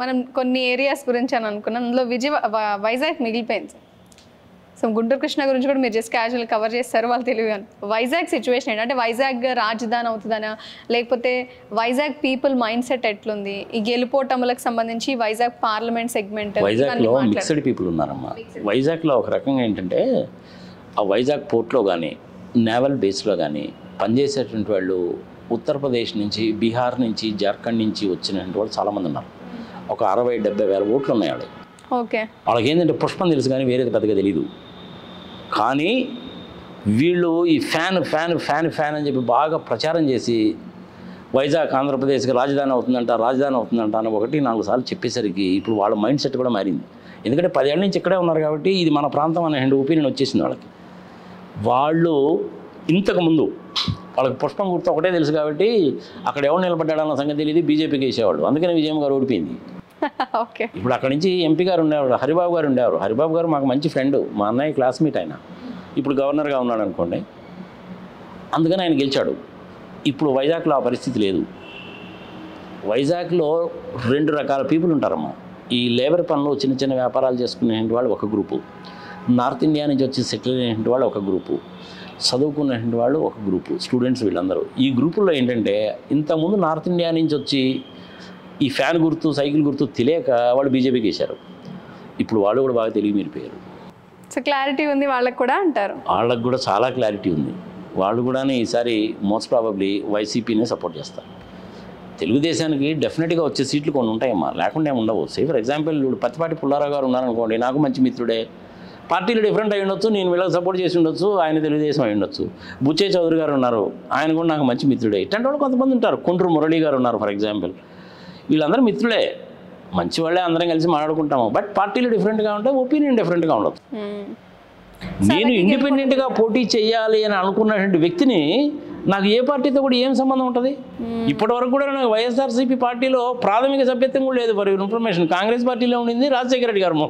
మనం కొన్ని ఏరియాస్ గురించి అని అనుకున్నాం, అందులో వైజాగ్ మిగిలిపోయింది. సో గుంటూరు కృష్ణ గురించి కూడా మీరు జస్ట్ క్యాజువల్ కవర్ చేస్తారు, వాళ్ళు తెలియదు. వైజాగ్ సిచ్యువేషన్ ఏంటంటే వైజాగ్ రాజధాని అవుతుందనా, లేకపోతే వైజాగ్ పీపుల్ మైండ్ సెట్ ఎట్లుంది, ఈ గెలుపోటములకు సంబంధించి వైజాగ్ పార్లమెంట్ సెగ్మెంట్? వైజాగ్లో మిక్స్డ్ పీపుల్ ఉన్నారమ్మా. వైజాగ్లో ఒక రకంగా ఏంటంటే ఆ వైజాగ్ పోర్ట్లో కానీ నేవల్ బేస్లో కానీ పనిచేసేటువంటి వాళ్ళు ఉత్తరప్రదేశ్ నుంచి, బీహార్ నుంచి, జార్ఖండ్ నుంచి వచ్చినటువంటి వాళ్ళు చాలామంది ఉన్నారు. ఒక 60-70 వేల ఓట్లు ఉన్నాయి వాళ్ళకి. ఓకే. వాళ్ళకి ఏంటంటే పుష్పం తెలుసు కానీ వేరేది పెద్దగా తెలీదు. కానీ వీళ్ళు ఈ ఫ్యాన్ ఫ్యాన్ ఫ్యాన్ ఫ్యాన్ అని చెప్పి బాగా ప్రచారం చేసి వైజాగ్ ఆంధ్రప్రదేశ్కి రాజధాని అవుతుందంట, రాజధాని అవుతుందంట అని 1-4 సార్లు చెప్పేసరికి ఇప్పుడు వాళ్ళ మైండ్ సెట్ కూడా మారింది. ఎందుకంటే 10 ఏళ్ళ నుంచి ఇక్కడే ఉన్నారు కాబట్టి ఇది మన ప్రాంతం అనే ఒపీనియన్ వచ్చేసింది వాళ్ళకి. వాళ్ళు ఇంతకుముందు వాళ్ళకి పుష్పం గుర్తు ఒకటే తెలుసు కాబట్టి అక్కడ ఎవరు నిలబడ్డాడన్న సంగతి తెలియదు, బీజేపీకి వేసేవాళ్ళు. అందుకని విజయమ్మ గారు ఓడిపోయింది. ఓకే. ఇప్పుడు అక్కడ నుంచి ఎంపీ గారు ఉండేవారు, హరిబాబు గారు ఉండేవారు. హరిబాబు గారు మాకు మంచి ఫ్రెండ్, మా అన్నయ్య క్లాస్మేట్. ఆయన ఇప్పుడు గవర్నర్గా ఉన్నాడు అనుకోండి, అందుకని ఆయన గెలిచాడు. ఇప్పుడు వైజాగ్లో ఆ పరిస్థితి లేదు. వైజాగ్లో 2 రకాల పీపుల్ ఉంటారమ్మా. ఈ లేబర్ పనులు చిన్న చిన్న వ్యాపారాలు చేసుకునే వాళ్ళు ఒక గ్రూపు, నార్త్ ఇండియా నుంచి వచ్చి సెటిల్ అయిన వాళ్ళు ఒక గ్రూపు, చదువుకునే వాళ్ళు ఒక గ్రూపు, స్టూడెంట్స్ వీళ్ళందరూ. ఈ గ్రూపుల్లో ఏంటంటే ఇంతకుముందు నార్త్ ఇండియా నుంచి వచ్చి ఈ ఫ్యాన్ గుర్తు, సైకిల్ గుర్తు తెలియక వాళ్ళు బీజేపీకి వేశారు. ఇప్పుడు వాళ్ళు కూడా బాగా తెలివి మీరిపోయారు. సో క్లారిటీ ఉంది వాళ్ళకి కూడా అంటారు. వాళ్ళకు కూడా చాలా క్లారిటీ ఉంది. వాళ్ళు కూడా ఈసారి మోస్ట్ ప్రాబబ్లీ వైసీపీనే సపోర్ట్ చేస్తారు. తెలుగుదేశానికి డెఫినెట్గా వచ్చే సీట్లు కొన్ని ఉంటాయమ్మా, లేకుండా ఏమి ఉండవు. సే ఫర్ ఎగ్జాంపుల్ ఇప్పుడు పత్తిపాటి పుల్లారావు గారు ఉన్నారనుకోండి, నాకు మంచి మిత్రుడే, పార్టీలు డిఫరెంట్ అయి ఉండొచ్చు, నేను వీళ్ళకి సపోర్ట్ చేసి ఉండొచ్చు, ఆయన తెలుగుదేశం అయి ఉండొచ్చు. బుచ్చే చౌదరి గారు ఉన్నారు, ఆయన కూడా నాకు మంచి మిత్రుడే. ఇట్లాంటి వాళ్ళు కొంతమంది ఉంటారు. కొండ్రు మురళి గారు ఉన్నారు ఫర్ ఎగ్జాంపుల్. వీళ్ళందరూ మిత్రులే, మంచివాళ్ళే, అందరం కలిసి మాట్లాడుకుంటాము. బట్ పార్టీలు డిఫరెంట్గా ఉంటాయి, ఒపీనియన్ డిఫరెంట్గా ఉండదు. నేను ఇండిపెండెంట్గా పోటీ చేయాలి అని అనుకున్నటువంటి వ్యక్తిని నాకు ఏ పార్టీతో కూడా ఏం సంబంధం ఉంటుంది? ఇప్పటి వరకు కూడా నాకు వైఎస్ఆర్సీపీ పార్టీలో ప్రాథమిక సభ్యత్వం కూడా లేదు. ఫర్ ఇన్ఫర్మేషన్, కాంగ్రెస్ పార్టీలో ఉండింది రాజశేఖర రెడ్డి గారు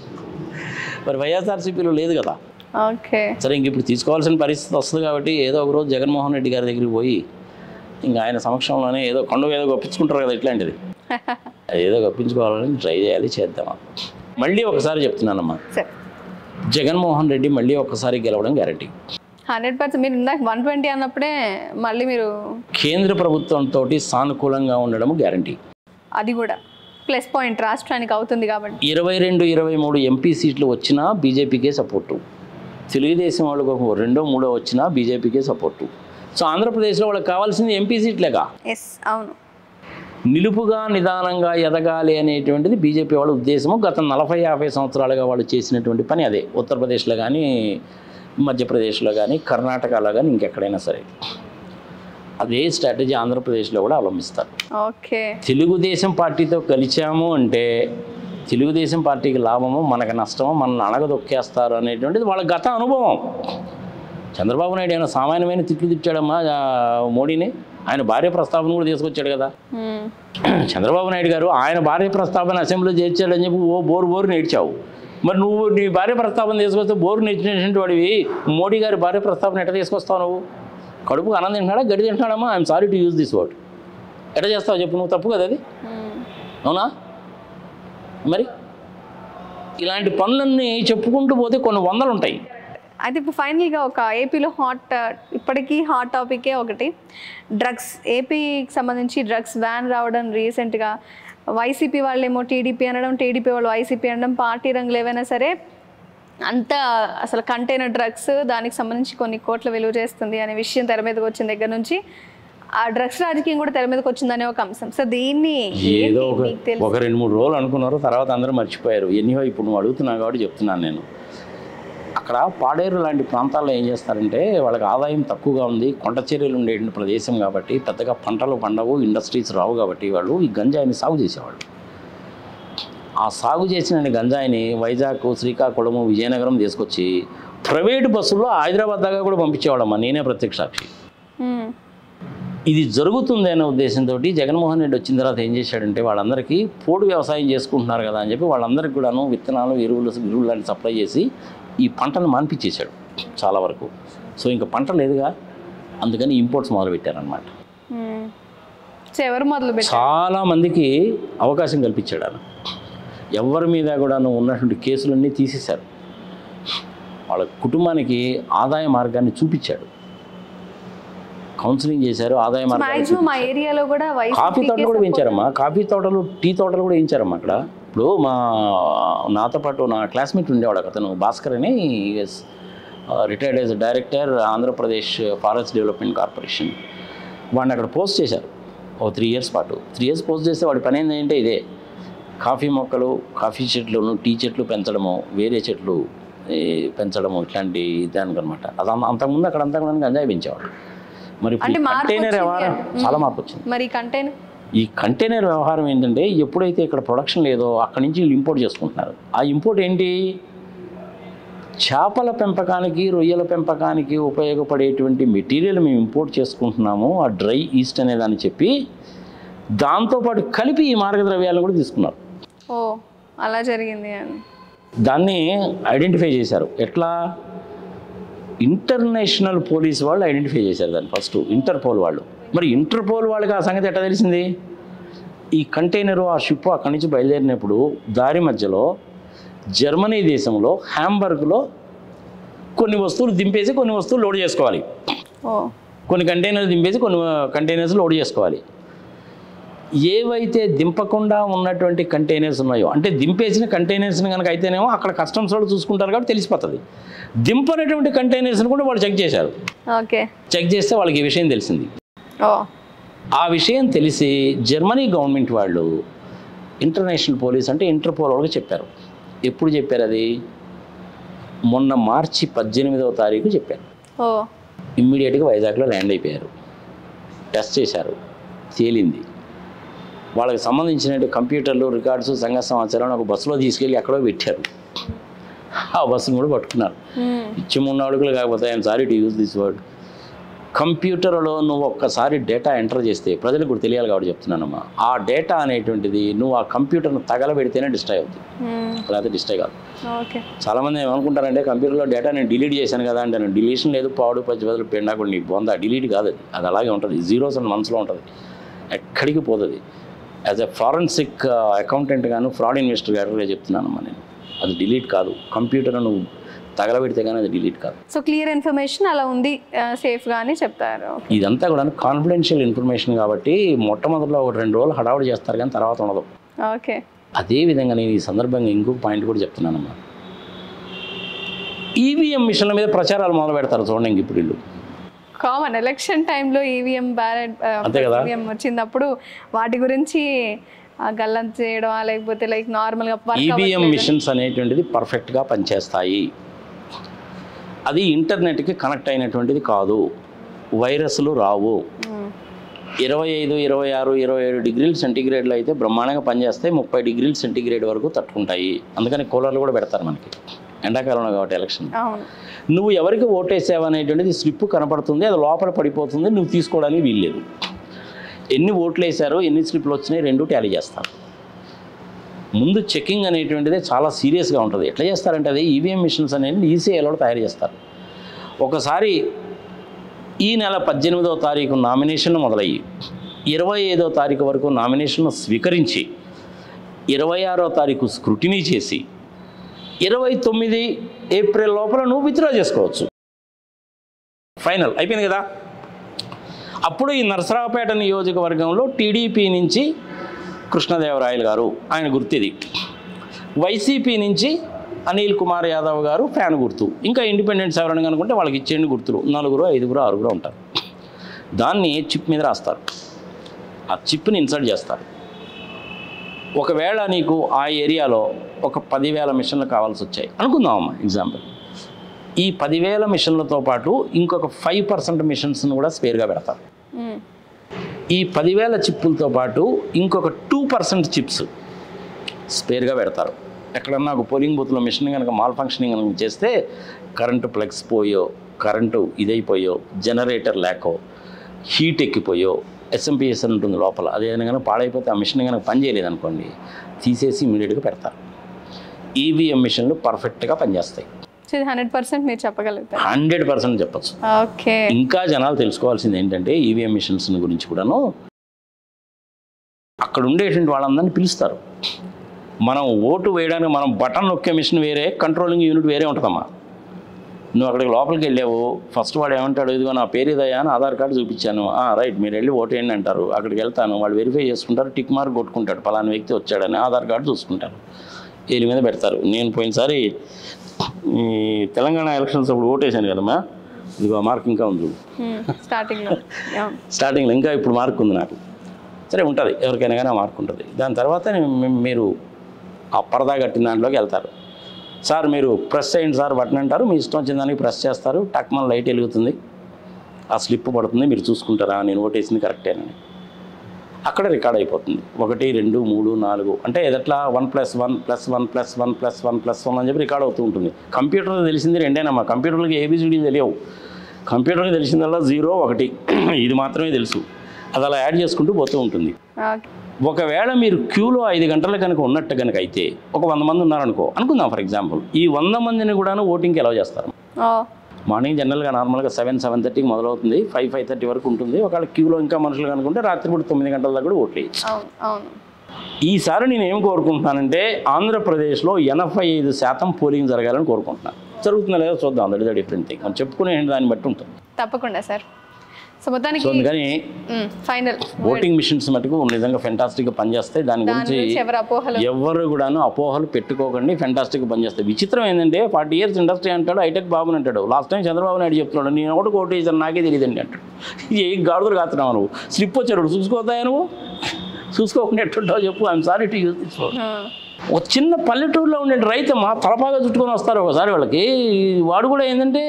మరి వైఎస్ఆర్సీపీలో లేదు కదా. ఓకే. సరే, ఇంక ఇప్పుడు తీసుకోవాల్సిన పరిస్థితి వస్తుంది కాబట్టి ఏదో ఒక రోజు జగన్మోహన్ రెడ్డి గారి దగ్గరికి పోయి ఇంకా ఆయన సమక్షంలోనే ఏదో ఏదో గొప్పించుకుంటారు కదా, ఇట్లాంటిది ఏదో గొప్పించుకోవాలని ట్రై చేయాలి, చేద్దామా. మళ్ళీ ఒకసారి చెప్తున్నానమ్మా, జగన్మోహన్ రెడ్డి మళ్ళీ ఒక్కసారి గెలవడం గ్యారంటీ. 100%. మీరు ఇందాక 120 అన్నప్పుడే మళ్ళీ మీరు కేంద్ర ప్రభుత్వంతో సానుకూలంగా ఉండడం గ్యారంటీ. అది కూడా ప్లస్ పాయింట్ రాష్ట్రానికి అవుతుంది కాబట్టి. 22-23 ఎంపీ సీట్లు వచ్చినా బీజేపీకే సపోర్టు, తెలుగుదేశం వాళ్ళకు 2-3 వచ్చినా బీజేపీకే సపోర్టు. సో ఆంధ్రప్రదేశ్లో వాళ్ళకి కావాల్సింది ఎంపీ సీట్లేగా. ఎస్, అవును. నిలుపుగా నిదానంగా ఎదగాలి అనేటువంటిది బీజేపీ వాళ్ళ ఉద్దేశము. గత 40-50 సంవత్సరాలుగా వాళ్ళు చేసినటువంటి పని అదే. ఉత్తరప్రదేశ్లో కానీ, మధ్యప్రదేశ్లో కానీ, కర్ణాటకలో కానీ, ఇంకెక్కడైనా సరే అదే స్ట్రాటజీ ఆంధ్రప్రదేశ్లో కూడా అవలంబిస్తారు. ఓకే. తెలుగుదేశం పార్టీతో కలిసాము అంటే తెలుగుదేశం పార్టీకి లాభము, మనకు నష్టము, మనల్ని అణగదొక్కేస్తారు అనేటువంటిది వాళ్ళ గత అనుభవం. చంద్రబాబు నాయుడు ఏమైనా సామాన్యమైన తిట్లు తిట్టాడమ్మా మోడీని? ఆయన భార్య ప్రస్తావన కూడా తీసుకొచ్చాడు కదా. చంద్రబాబు నాయుడు గారు ఆయన భార్య ప్రస్తావన అసెంబ్లీలో చేర్చాడని చెప్పి బోరు నేర్చావు. మరి నువ్వు నీ భార్య ప్రస్తావన తీసుకొస్తే బోరు నేర్చినటువంటి వాడివి మోడీ గారి భార్య ప్రస్తావన ఎట్లా తీసుకొస్తావు? నువ్వు కడుపుకు అన్నం తింటున్నాడా, గడి తింటున్నాడమ్మా? I'm sorry to use this word. ఎట్లా చేస్తావు చెప్పు? నువ్వు తప్పు కదా అది, అవునా? మరి ఇలాంటి పనులన్నీ చెప్పుకుంటూ పోతే కొన్ని వందలు ఉంటాయి. అయితే ఇప్పుడు ఫైనల్గా ఒక ఏపీలో ఇప్పటికీ హాట్ టాపికే ఒకటి, డ్రగ్స్. ఏపీకి సంబంధించి డ్రగ్స్ వ్యాన్ రావడం రీసెంట్గా, వైసీపీ వాళ్ళేమో టీడీపీ అనడం, టీడీపీ వాళ్ళు వైసీపీ అనడం, పార్టీ రంగులు ఏవైనా సరే అంతా అసలు కంటైనర్ డ్రగ్స్, దానికి సంబంధించి కొన్ని కోట్ల విలువ చేస్తుంది అనే విషయం తెర మీదకి వచ్చిన దగ్గర నుంచి ఆ డ్రగ్స్ రాజకీయం కూడా తెర మీదకి వచ్చిందనే ఒక అంశం. సో దీన్ని ఏదో ఒక 2-3 రోజులు అనుకున్నారు, తర్వాత అందరూ మర్చిపోయారు. ఎన్నో ఇప్పుడు నువ్వు అడుగుతున్నావు కాబట్టి చెప్తున్నాను నేను. అక్కడ పాడేరు లాంటి ప్రాంతాల్లో ఏం చేస్తారంటే వాళ్ళకి ఆదాయం తక్కువగా ఉంది, కొండ చర్యలు ఉండే ప్రదేశం కాబట్టి పెద్దగా పంటలు పండవు, ఇండస్ట్రీస్ రావు కాబట్టి వాళ్ళు ఈ గంజాయిని సాగు చేసేవాళ్ళు. ఆ సాగు చేసిన గంజాయిని వైజాగ్, శ్రీకాకుళము, విజయనగరం తీసుకొచ్చి ప్రైవేటు బస్సుల్లో హైదరాబాద్ దాకా కూడా పంపించేవాళ్ళమ్మా. నేనే ప్రత్యక్ష సాక్షి. ఇది జరుగుతుంది అనే ఉద్దేశంతో జగన్మోహన్ రెడ్డి వచ్చిన తర్వాత ఏం చేశాడంటే వాళ్ళందరికీ పోడు వ్యవసాయం చేసుకుంటున్నారు కదా అని చెప్పి వాళ్ళందరికీ కూడాను విత్తనాలు, ఎరువులు లాంటి సప్లై చేసి ఈ పంటను మాన్పించేశాడు చాలా వరకు. సో ఇంకా పంట లేదుగా, అందుకని ఇంపోర్ట్స్ మొదలుపెట్టారనమాట. సో ఎవరు మొదలు పెట్టారు? చాలా మందికి అవకాశం కల్పించాడు ఆయన. ఎవరి మీద కూడా ఉన్నటువంటి కేసులన్నీ తీసేశారు. వాళ్ళ కుటుంబానికి ఆదాయ మార్గాన్ని చూపించాడు. కౌన్సిలింగ్ చేశారు, ఆదాయ మార్గాన్ని మాక్సిమం మా ఏరియాలో కూడా కాఫీ తోటలు కూడా వేయించారమ్మా. కాఫీ తోటలు, టీ తోటలు కూడా వేయించారమ్మా అక్కడ. ఇప్పుడు నాతో పాటు నా క్లాస్మేట్ ఉండేవాడు అతను, భాస్కర్ అని, retired as director Andhra Pradesh forest development corporation. వాడిని అక్కడ పోస్ట్ చేశారు ఓ 3 years పాటు. 3 years పోస్ట్ చేస్తే వాడి పని ఏంటంటే ఇదే, కాఫీ మొక్కలు, కాఫీ చెట్లు, టీ చెట్లు పెంచడము, వేరే చెట్లు పెంచడము, ఇట్లాంటి దానికనమాట. అది అంతకుముందు అక్కడ అంతా కూడా గంజాయి పెంచేవాడు. మరి కంటైనర్ వ్యవహారం చాలా మార్పు వచ్చింది. మరి ఈ కంటైనర్ వ్యవహారం ఏంటంటే, ఎప్పుడైతే ఇక్కడ ప్రొడక్షన్ లేదో అక్కడి నుంచి వీళ్ళు ఇంపోర్ట్ చేసుకుంటున్నారు. ఆ ఇంపోర్ట్ ఏంటి, చేపల పెంపకానికి, రొయ్యల పెంపకానికి ఉపయోగపడేటువంటి మెటీరియల్ మేము ఇంపోర్ట్ చేసుకుంటున్నాము, ఆ డ్రై ఈస్ట్ అనేదాన్ని చెప్పి దాంతోపాటు కలిపి ఈ మార్గద్రవ్యాలను కూడా తీసుకున్నారు. ఓ అలా జరిగింది. దాన్ని ఐడెంటిఫై చేశారు. ఎట్లా, ఇంటర్నేషనల్ పోలీస్ వాళ్ళు ఐడెంటిఫై చేశారు దాన్ని ఫస్ట్, ఇంటర్పోల్ వాళ్ళు. మరి ఇంటర్పోల్ వాళ్ళకి ఆ సంగతి ఎట్లా తెలిసింది, ఈ కంటైనరు, ఆ షిప్ అక్కడి నుంచి బయలుదేరినప్పుడు దారి మధ్యలో జర్మనీ దేశంలో హ్యాంబర్గ్లో కొన్ని వస్తువులు దింపేసి కొన్ని వస్తువులు లోడ్ చేసుకోవాలి. కొన్ని కంటైనర్స్ దింపేసి కొన్ని కంటైనర్స్ లోడ్ చేసుకోవాలి. ఏవైతే దింపకుండా ఉన్నటువంటి కంటైనర్స్ ఉన్నాయో, అంటే దింపేసిన కంటైనర్స్ని కనుక అయితేనేమో అక్కడ కస్టమ్స్ వాళ్ళు చూసుకుంటారు కాబట్టి తెలిసిపోతుంది. దింపనటువంటి కంటైనర్స్ని కూడా వాళ్ళు చెక్ చేశారు. చెక్ చేస్తే వాళ్ళకి ఈ విషయం తెలిసింది. ఆ విషయం తెలిసి జర్మనీ గవర్నమెంట్ వాళ్ళు ఇంటర్నేషనల్ పోలీస్ అంటే ఇంటర్పోల్ వాళ్ళకి చెప్పారు. ఎప్పుడు చెప్పారు అది, మొన్న మార్చి 18వ తారీఖు చెప్పారు. ఇమ్మీడియట్గా వైజాగ్లో ల్యాండ్ అయిపోయారు. టెస్ట్ చేశారు, తేలింది. వాళ్ళకి సంబంధించిన కంప్యూటర్లు, రికార్డ్స్, సంఘ సమాచారం ఒక బస్సులో తీసుకెళ్ళి ఎక్కడో పెట్టారు. ఆ బస్సును కూడా పట్టుకున్నారు. ఇచ్చి 3 అడుగులు కాకపోతే, I'm sorry to use this word, కంప్యూటర్లో నువ్వు ఒక్కసారి డేటా ఎంటర్ చేస్తే, ప్రజలకు కూడా తెలియాలి కాబట్టి చెప్తున్నానమ్మా, ఆ డేటా అనేటువంటిది నువ్వు ఆ కంప్యూటర్ను తగలబెడితేనే డిస్ట్రాయ్ అవుతుంది, లేకపోతే డిస్ట్రాయ్ కాదు. చాలామంది ఏమనుకుంటారంటే కంప్యూటర్లో డేటా నేను డిలీట్ చేశాను కదా అంటే, నేను డిలీషన్ లేదు, పాడు 10 బదులు పెండా కూడా నీకు బొందా, డిలీట్ కాదు అది అలాగే ఉంటుంది, జీరోస్ అండ్ వన్స్లో ఉంటుంది, ఎక్కడికి పోతుంది. యాజ్ ఎ ఫారెన్సిక్ అకౌంటెంట్ గాను, ఫ్రాడ్ ఇన్వెస్టర్ గారు చెప్తున్నానమ్మా నేను, అది డిలీట్ కాదు. కంప్యూటర్ నువ్వు తగలబెడితే కానీ అది డిలీట్ కాదు. సో క్లియర్ ఇన్ఫర్మేషన్ అలా ఉంది, సేఫ్గా అని చెప్తారు. ఇదంతా కూడా కాన్ఫిడెన్షియల్ ఇన్ఫర్మేషన్ కాబట్టి మొట్టమొదటిలో 1-2 రోజులు హడావుడి చేస్తారు కానీ తర్వాత ఉండదు. ఓకే. అదేవిధంగా నేను ఈ సందర్భంగా ఇంకొక పాయింట్ కూడా చెప్తున్నానమ్మా, ఈవీఎం మిషన్ల మీద ప్రచారాలు మొదలు పెడతారు చూడండి. ఇంక ఇప్పుడు వీళ్ళు కామన్ ఎలక్షన్ టైంలో ఈవీఎం బ్యాలెట్ ఈవీఎం వచ్చినప్పుడు వాటి గురించి గల్లంత చేయడం, లేకపోతే లైక్ నార్మల్గా ఈవీఎం మిషన్స్ అనేటువంటిది పర్ఫెక్ట్గా పనిచేస్తాయి. అది ఇంటర్నెట్కి కనెక్ట్ అయినటువంటిది కాదు, వైరస్లు రావు. 25, 26, 27 డిగ్రీల సెంటీగ్రేడ్లో అయితే బ్రహ్మాండంగా పనిచేస్తాయి. 30 డిగ్రీల సెంటీగ్రేడ్ వరకు తట్టుకుంటాయి. అందుకని కూలర్లు కూడా పెడతారు మనకి ఎండాకాలంలో కాబట్టి ఎలక్షన్. నువ్వు ఎవరికి ఓటేసావు అనేటువంటిది స్లిప్ కనపడుతుంది, అది లోపల పడిపోతుంది, నువ్వు తీసుకోవడానికి వీల్లేదు. ఎన్ని ఓట్లు వేశారో, ఎన్ని స్లిప్లు వచ్చినాయి, 2 టాలీ చేస్తారు. ముందు చెకింగ్ అనేటువంటిది చాలా సీరియస్గా ఉంటుంది. ఎట్లా చేస్తారంటే, అది ఈవీఎం మిషన్స్ అనేది ఈసీఐలో తయారు చేస్తారు. ఒకసారి ఈ నెల 18వ తారీఖు నామినేషన్ మొదలయ్యి 25వ తారీఖు వరకు నామినేషన్ స్వీకరించి 26వ తారీఖు స్క్రూటినీ చేసి 29 ఏప్రిల్ లోపల నువ్వు విత్డ్రా చేసుకోవచ్చు. ఫైనల్ అయిపోయింది కదా. అప్పుడు ఈ నరసరావుపేట నియోజకవర్గంలో టీడీపీ నుంచి కృష్ణదేవరాయలు గారు, ఆయన గుర్తిది. వైసీపీ నుంచి అనిల్ కుమార్ యాదవ్ గారు ఫ్యాన్ గుర్తు. ఇంకా ఇండిపెండెంట్స్ ఎవరైనా అనుకుంటే వాళ్ళకి ఇచ్చేయండి గుర్తులు. 4, 5, 6 ఉంటారు. దాన్ని చిప్ మీద రాస్తారు, ఆ చిప్ని ఇన్సర్ట్ చేస్తారు. ఒకవేళ నీకు ఆ ఏరియాలో ఒక 10,000 మిషన్లు కావాల్సి వచ్చాయి అనుకుందామమ్మా ఎగ్జాంపుల్. ఈ 10,000 మిషన్లతో పాటు ఇంకొక 5% మిషన్స్ను కూడా స్పేర్గా పెడతారు. ఈ 10,000 చిప్పులతో పాటు ఇంకొక 2% చిప్స్ స్పేర్గా పెడతారు. ఎక్కడన్నా ఒక పోలింగ్ బూత్లో మిషన్ కనుక మాల్ ఫంక్షనింగ్ కనుక చేస్తే, కరెంటు ప్లగ్స్ పోయో, కరెంటు ఇదైపోయో, జనరేటర్ లేకో, హీట్ ఎక్కిపోయో, ఎస్ఎంపిఎస్ అని ఉంటుంది లోపల, అదేదైనా కనుక పాడైపోతే ఆ మిషన్ కనుక పని చేయలేదనుకోండి, తీసేసి ఇమీడియట్గా పెడతారు. ఈవీఎం మిషన్లు పర్ఫెక్ట్గా పనిచేస్తాయి. 100% మీరు చెప్పగలుగుతారు? 100% చెప్పచ్చు. ఓకే. ఇంకా జనాలు తెలుసుకోవాల్సింది ఏంటంటే ఈవీఎం మిషన్స్ గురించి కూడాను అక్కడ ఉండేటువంటి వాళ్ళందరినీ పిలుస్తారు. మనం ఓటు వేయడానికి మనం బటన్ నొక్కే మిషన్ వేరే, కంట్రోలింగ్ యూనిట్ వేరే ఉంటుందమ్మా. నువ్వు అక్కడికి లోపలికి వెళ్ళావు, ఫస్ట్ వాడు ఏమంటాడు, ఇదిగో నా పేరు ఇదయ్యా అని ఆధార్ కార్డు చూపించాను, రైట్ మీరు వెళ్ళి ఓటు వేయండి అంటారు. అక్కడికి వెళ్తాను, వాళ్ళు వెరిఫై చేసుకుంటారు, టిక్ మార్క్ కొట్టుకుంటాడు, పలానా వ్యక్తి వచ్చాడని ఆధార్ కార్డు చూసుకుంటారు, వీళ్ళ మీద పెడతారు. నేను పోయినసారి ఈ తెలంగాణ ఎలక్షన్స్ అప్పుడు ఓటు వేసాను కదమ్మా, ఇదిగో మార్క్ ఇంకా ఉంది స్టార్టింగ్లో ఇంకా ఇప్పుడు మార్క్ ఉంది నాకు. సరే ఉంటుంది, ఎవరికైనా కానీ ఆ మార్క్ ఉంటుంది. దాని తర్వాత మీరు ఆ పరదా కట్టిన దాంట్లోకి వెళ్తారు. సార్ మీరు ప్రెస్ చేయండి సార్ బటన్ అంటారు, మీ ఇష్టం వచ్చిన దానికి ప్రెస్ చేస్తారు, టక్మన్ లైట్ వెలుగుతుంది, ఆ స్లిప్ పడుతుంది, మీరు చూసుకుంటారా నేను ఓటేసింది కరెక్టేనని. అక్కడ రికార్డ్ అయిపోతుంది. 1 2 3 4 అంటే ఎదట్లా 1+1+1+1+1+1 అని చెప్పి రికార్డ్ అవుతూ ఉంటుంది. కంప్యూటర్లో తెలిసింది రెండేనమ్మా, కంప్యూటర్కి ఏబిసిడి తెలియవు. కంప్యూటర్కి తెలిసిందల్లా 0 1 ఇది మాత్రమే తెలుసు. అది అలా యాడ్ చేసుకుంటూ పోతూ ఉంటుంది. ఒకవేళ మీరు క్యూలో 5 గంటలు కనుక ఉన్నట్టు కనుక అయితే ఒక 100 మంది ఉన్నారనుకో, అనుకుందాం ఫర్ ఎగ్జాంపుల్, ఈ 100 మందిని కూడా ఓటింగ్కి ఎలా చేస్తారు? మార్నింగ్ జనరల్గా నార్మల్గా 7-7:30కి మొదలవుతుంది, 5-5:30 వరకు ఉంటుంది. ఒకవేళ క్యూలో ఇంకా మనుషులు కనుకుంటే రాత్రిపూట 9 గంటల దాకా కూడా ఓట్లు వేయచ్చు. ఈసారి నేను ఏం కోరుకుంటున్నానంటే ఆంధ్రప్రదేశ్లో 85% పోలింగ్ జరగాలని కోరుకుంటున్నాను. జరుగుతుందా లేదా చూద్దాం, that is the different thing. మనం చెప్పుకునే దాన్ని బట్టి ఉంటుంది. తప్పకుండా సార్. సో అందుకని ఫైనల్ ఓటింగ్ మిషన్స్ మటుకు నిజంగా ఫెంటాస్టిక్గా పనిచేస్తాయి. దాని గురించి ఎవరు కూడాను అపోహలు పెట్టుకోకండి, ఫెంటాస్టిక్గా పనిచేస్తాయి. విచిత్రం ఏంటంటే 40 years ఇండస్ట్రీ అంటాడు, హైటెక్ బాబుని అంటాడు. లాస్ట్ టైం చంద్రబాబు నాయుడు చెప్తున్నాడు, నేను ఒకటి ఓటు వేసాను నాకే తెలియదండి అంటాడు. ఏ గాడుదలు కాస్తున్నావు నువ్వు, స్లిప్ వచ్చాడు చూసుకోతాయా నువ్వు, చూసుకోకుండా ఎట్టుంటావు చెప్పు. I'm sorry to use this word. ఒక చిన్న పల్లెటూరులో ఉండే రైతమ్మ తలపాగా చుట్టుకొని వస్తారు ఒకసారి వాళ్ళకి. వాడు కూడా ఏంటంటే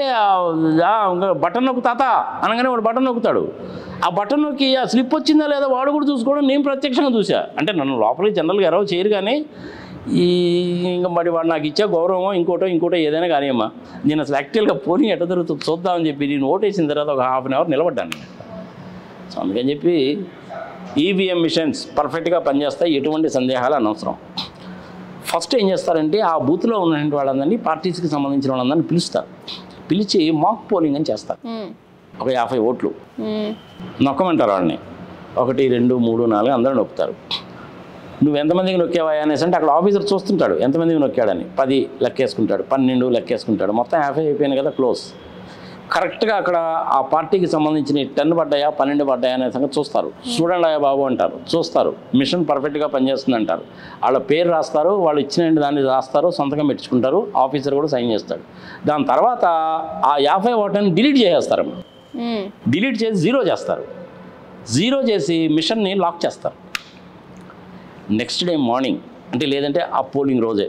బటన్ నొక్కు తాత అనగానే వాడు బటన్ నొక్కుతాడు. ఆ బటన్ నొక్కి ఆ స్లిప్ వచ్చిందా లేదా వాడు కూడా చూసుకోవడం నేను ప్రత్యక్షంగా చూసా. అంటే నన్ను లోపలికి జనరల్గా ఎవరో చేయరు, కానీ ఇంకా మరి వాడు నాకు ఇచ్చే గౌరవం ఇంకోటో ఏదైనా కానీ అమ్మా, నేను అసలు యాక్చువల్గా పోలింగ్ ఎట్ట జరుగుతుంది చూద్దామని చెప్పి నేను ఓటేసిన తర్వాత ఒక ½ an hour నిలబడ్డాను. సో అందుకని చెప్పి ఈవీఎం మిషన్స్ పర్ఫెక్ట్గా పనిచేస్తాయి, ఎటువంటి సందేహాలు అనవసరం. ఫస్ట్ ఏం చేస్తారంటే ఆ బూత్లో ఉన్నటువంటి వాళ్ళందరినీ, పార్టీస్కి సంబంధించిన వాళ్ళందరినీ పిలిచి మాక్ పోలింగ్ అని చేస్తారు. ఒక 50 ఓట్లు నొక్కమంటారు వాళ్ళని. 1 2 3 4 అందరూ నొక్కుతారు. నువ్వు ఎంతమందికి నొక్కావా అనేసి అంటే అక్కడ ఆఫీసర్ చూస్తుంటాడు ఎంతమందికి నొక్కాడని. 10 లెక్కేసుకుంటాడు, 12 లెక్కేసుకుంటాడు, మొత్తం 50 అయిపోయింది కదా, క్లోజ్. కరెక్ట్గా అక్కడ ఆ పార్టీకి సంబంధించిన 10 పడ్డాయా 12 పడ్డాయా అనే సంగతి చూస్తారు. చూడండి అయ్యా బాబు అంటారు, చూస్తారు. మిషన్ పర్ఫెక్ట్గా పనిచేస్తుంది అంటారు. వాళ్ళ పేరు రాస్తారు, వాళ్ళు ఇచ్చిన దాన్ని రాస్తారు, సంతకం పెట్టించుకుంటారు, ఆఫీసర్ కూడా సైన్ చేస్తాడు. దాని తర్వాత ఆ 50 ఓట్లని డిలీట్ చేసేస్తారు. డిలీట్ చేసి 0 చేస్తారు. 0 చేసి మిషన్ని లాక్ చేస్తారు. నెక్స్ట్ డే మార్నింగ్ అంటే లేదంటే ఆ పోలింగ్ రోజే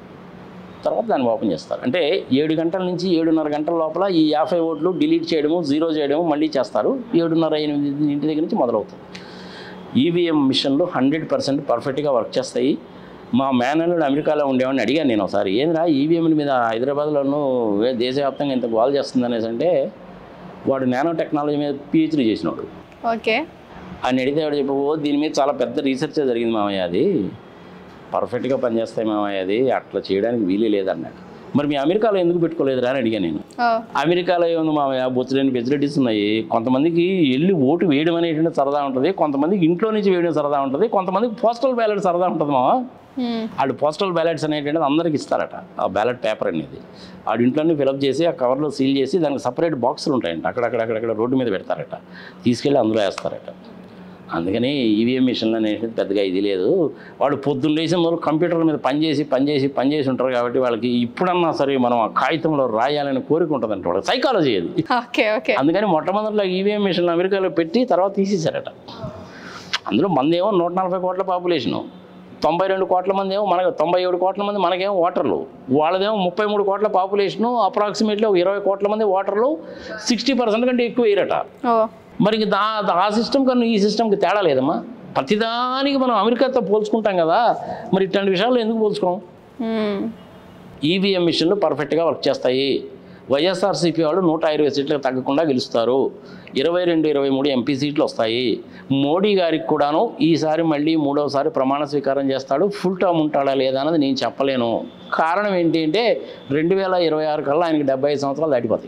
తర్వాత దాన్ని ఓపెన్ చేస్తారు. అంటే 7 గంటల నుంచి 7:30 గంటల లోపల ఈ 50 ఓట్లు డిలీట్ చేయడము, 0 చేయడము మళ్ళీ చేస్తారు. 7:30-8 దగ్గర నుంచి మొదలవుతుంది. ఈవీఎం మిషన్లు 100% పర్ఫెక్ట్గా వర్క్ చేస్తాయి. మా మేనల్లుడు అమెరికాలో ఉండేవాడిని అడిగాను నేను ఒకసారి, ఏంద్రా ఈవీఎంల మీద హైదరాబాద్లోనూ దేశవ్యాప్తంగా ఇంత గోల్ చేస్తుంది అనేసి అంటే, వాడు నానో టెక్నాలజీ మీద PhD చేసినాడు. ఓకే అని అడిగితే వాడు చెప్పు, దీని మీద చాలా పెద్ద రీసెర్చ్ జరిగింది మామయ్య, అది పర్ఫెక్ట్గా పనిచేస్తాయి మామయ్య, అది అట్లా చేయడానికి వీలే లేదన్నాడు. మరి మీ అమెరికాలో ఎందుకు పెట్టుకోలేదురా అని అడిగాను నేను. అమెరికాలో ఏముంది మామయ్య, బొచ్చులేని ఫెసిలిటీస్ ఉన్నాయి. కొంతమందికి వెళ్ళి ఓటు వేయడం అనేటువంటి సరదా ఉంటుంది, కొంతమందికి ఇంట్లో నుంచి వేయడం సరదా ఉంటుంది, కొంతమందికి పోస్టల్ బ్యాలెట్ సరదా ఉంటుంది మామ. వాడు పోస్టల్ బ్యాలెట్స్ అనేటువంటిది అందరికి ఇస్తారట. ఆ బ్యాలెట్ పేపర్ అనేది వాడి ఇంట్లోనే ఫిలప్ చేసి ఆ కవర్లో సీల్ చేసి దానికి సపరేట్ బాక్సులు ఉంటాయంట, అక్కడక్కడ రోడ్డు మీద పెడతారట, తీసుకెళ్ళి అందులో వేస్తారట. అందుకని ఈవీఎం మిషన్లు అనేది పెద్దగా ఇది లేదు. వాడు పొద్దున్న లేచి మొదలు కంప్యూటర్ల మీద పనిచేసి ఉంటారు కాబట్టి వాళ్ళకి ఇప్పుడన్నా సరే మనం ఆ కాగితంలో రాయాలని కోరిక ఉంటుందంట, వాళ్ళకి సైకాలజీ అది. అందుకని మొట్టమొదటిలో ఈవీఎం మిషన్లు అమెరికాలో పెట్టి తర్వాత తీసేశారట. అందులో మందేమో 140 కోట్ల పాపులేషను, 92 కోట్ల మంది ఏమో మనకు, 97 కోట్ల మంది మనకేమో ఓటర్లు, వాళ్ళదేమో 33 కోట్ల పాపులేషను, అప్రాక్సిమేట్లీ 20 కోట్ల మంది ఓటర్లు, 60% కంటే ఎక్కువ వేయరట. మరి ఆ సిస్టమ్ కన్నా ఈ సిస్టమ్కి తేడా లేదమ్మా. ప్రతిదానికి మనం అమెరికాతో పోల్చుకుంటాం కదా, మరి ఇట్లాంటి విషయాల్లో ఎందుకు పోల్చుకోం? ఈవీఎం మిషన్లు పర్ఫెక్ట్గా వర్క్ చేస్తాయి. వైఎస్ఆర్సీపీ వాళ్ళు 120 సీట్లకు తగ్గకుండా గెలుస్తారు. 22-23 ఎంపీ సీట్లు వస్తాయి. మోడీ గారికి కూడాను ఈసారి మళ్ళీ 3వసారి ప్రమాణ స్వీకారం చేస్తాడు. ఫుల్ టర్మ్ ఉంటాడా లేదా అన్నది నేను చెప్పలేను. కారణం ఏంటి అంటే 2026 కల్లా ఆయనకి 75 సంవత్సరాలు దాటిపోతాయి.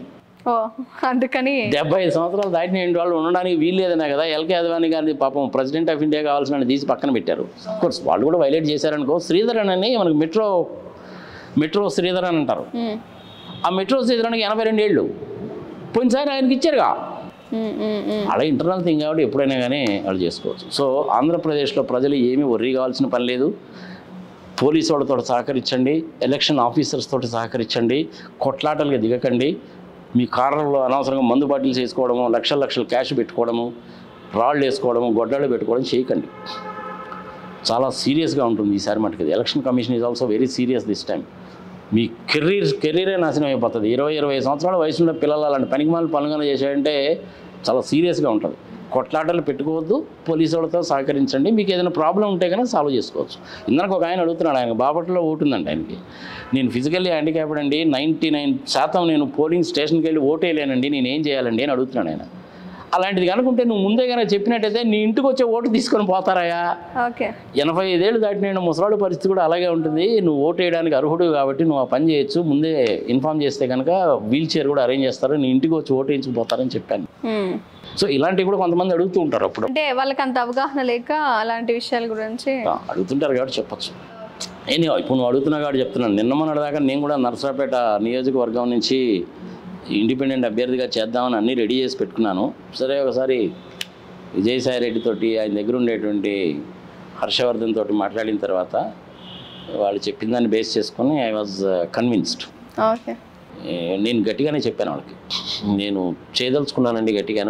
ఓ అందుకని 75 సంవత్సరాలు దాటిన వాళ్ళు ఉండడానికి వీలు లేదనే కదా ఎల్కే అద్వానీ గారిని పాపం ప్రెసిడెంట్ ఆఫ్ ఇండియా కావాల్సిన తీసి పక్కన పెట్టారు. కోర్స్ వాళ్ళు కూడా వైలేట్ చేశారనుకో. శ్రీధరన్ అని మనకు మెట్రో శ్రీధరన్ అని అంటారు. ఆ మెట్రో శ్రీధరన్కి 82 ఏళ్ళు పోయినసారి ఆయనకి ఇచ్చారుగా. అలా ఇంటర్నల్ థింగ్ కాబట్టి ఎప్పుడైనా కానీ వాళ్ళు చేసుకోవచ్చు. సో ఆంధ్రప్రదేశ్లో ప్రజలు ఏమీ వర్రీ కావాల్సిన పని లేదు. పోలీసు వాళ్ళతో సహకరించండి, ఎలక్షన్ ఆఫీసర్స్ తోటి సహకరించండి, కొట్లాటలుగా దిగకండి. మీ కార్లలో అనవసరంగా మందు బాటిల్స్ వేసుకోవడము, లక్షల క్యాష్ పెట్టుకోవడము, రాళ్ళు వేసుకోవడము, గొడ్డళ్ళు పెట్టుకోవడం చేయకండి. చాలా సీరియస్గా ఉంటుంది ఈసారి మటుకు. Election commission is also very serious this time. మీ కెరీరే నాశనం అయిపోతుంది. 20 సంవత్సరాల వయసులో పిల్లలు అలాంటి పనికిమాల పనులు చేశారంటే చాలా సీరియస్గా ఉంటుంది. కొట్లాటలు పెట్టుకోవద్దు, పోలీసు వాళ్ళతో సహకరించండి. మీకు ఏదైనా ప్రాబ్లం ఉంటే కనుక సాల్వ్ చేసుకోవచ్చు. ఇందాక ఒక ఆయన అడుగుతున్నాడు, ఆయన బాపట్లలో ఓటు ఉందండి ఆయనకి. నేను ఫిజికల్లీ హ్యాండిక్యాప్డ్ అండి, 99% నేను పోలింగ్ స్టేషన్కి వెళ్ళి ఓటు వేయలేనండి, నేను ఏం చేయాలండి అని అడుగుతున్నాడు ఆయన. అలాంటిది కనుకుంటే నువ్వు ముందే కనుక చెప్పినట్టయితే నీ ఇంటికి వచ్చే ఓటు తీసుకొని పోతారాయా? 85 ఏళ్ళు దాటిన ముసలాడు పరిస్థితి కూడా అలాగే ఉంటుంది. నువ్వు ఓటు వేయడానికి అర్హుడు కాబట్టి నువ్వు ఆ పని చేయొచ్చు. ముందే ఇన్ఫామ్ చేస్తే కనుక వీల్ చైర్ కూడా అరేంజ్ చేస్తారు, నీ ఇంటికి వచ్చి ఓటు వేయించుకుపోతారని చెప్పాను. సో ఇలాంటివి కూడా కొంతమంది అడుగుతూ ఉంటారు. అప్పుడు అంటే వాళ్ళకి అంత అవగాహన లేక అలాంటి విషయాల గురించి అడుగుతుంటారు కాబట్టి చెప్పచ్చు. ఇప్పుడు నువ్వు అడుగుతున్నా కాబట్టి చెప్తున్నాను. నిన్న మొన్నటిదాకా నేను కూడా నరసరావుపేట నియోజకవర్గం నుంచి ఇండిపెండెంట్ అభ్యర్థిగా చేద్దామని అన్నీ రెడీ చేసి పెట్టుకున్నాను. సరే ఒకసారి విజయసాయి రెడ్డితోటి ఆయన దగ్గర ఉండేటువంటి హర్షవర్ధన్ తోటి మాట్లాడిన తర్వాత వాళ్ళు చెప్పిన దాన్ని బేస్ చేసుకొని ఐ వాజ్ కన్విన్స్డ్. నేను గట్టిగానే చెప్పాను వాళ్ళకి, నేను చేయదలుచుకున్నానండి గట్టిగాను.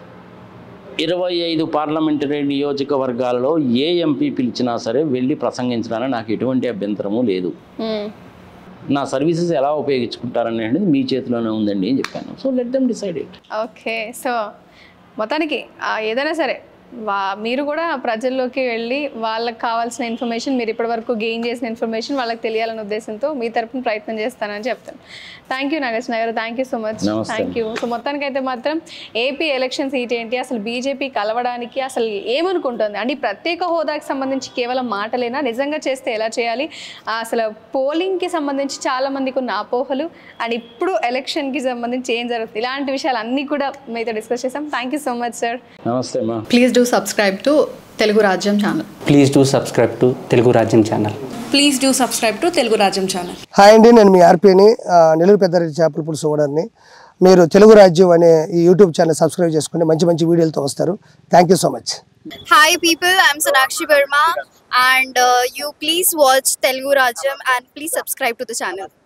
25 పార్లమెంటరీ నియోజకవర్గాలలో ఏ ఎంపీ పిలిచినా సరే వెళ్ళి ప్రసంగించడానికి నాకు ఎటువంటి అభ్యంతరము లేదు. నా సర్వీసెస్ ఎలా ఉపయోగించుకుంటారనేది మీ చేతిలోనే ఉందండి అని చెప్పాను. So let them decide it. Okay. So మొత్తానికి ఏదైనా సరే మీరు కూడా ప్రజల్లోకి వెళ్ళి వాళ్ళకి కావాల్సిన ఇన్ఫర్మేషన్, మీరు ఇప్పటివరకు గెయిన్ చేసిన ఇన్ఫర్మేషన్ వాళ్ళకి తెలియాలనే ఉద్దేశంతో మీ తరపున ప్రయత్నం చేస్తానని చెప్తాను. Thank you Nagarjuna garu, thank you so much. Thank you. So మొత్తానికైతే మాత్రం ఏపీ ఎలక్షన్ సీట్ ఏంటి, అసలు బీజేపీ కలవడానికి అసలు ఏమనుకుంటుంది అంటే ప్రత్యేక హోదాకి సంబంధించి కేవలం మాటలేనా, నిజంగా చేస్తే ఎలా చేయాలి, అసలు పోలింగ్కి సంబంధించి చాలా మందికి ఉన్న అపోహలు అండ్ ఇప్పుడు ఎలక్షన్కి సంబంధించి ఏం జరుగుతుంది, ఇలాంటి విషయాలు అన్నీ కూడా మీతో డిస్కస్ చేస్తాం. Thank you so much sir. నమస్తే అమ్మా. Please do subscribe to Telugu Rajyam channel. Please do subscribe to Telugu Rajyam channel. Please do subscribe to Telugu Rajyam channel. Hi అండి, నేను మీ ఆర్పీని, నెల్లూరు పెద్దారెడ్డి చేపల పులుసు ఓనర్ని. మీరు తెలుగు రాజ్యం అనే ఈ యూట్యూబ్ ఛానల్ సబ్స్క్రైబ్ చేసుకుని మంచి వీడియోలతో వస్తారు. Thank you so much. Hi people, I'm Sonakshi Verma and you please watch Telugu Rajyam and please subscribe to the channel.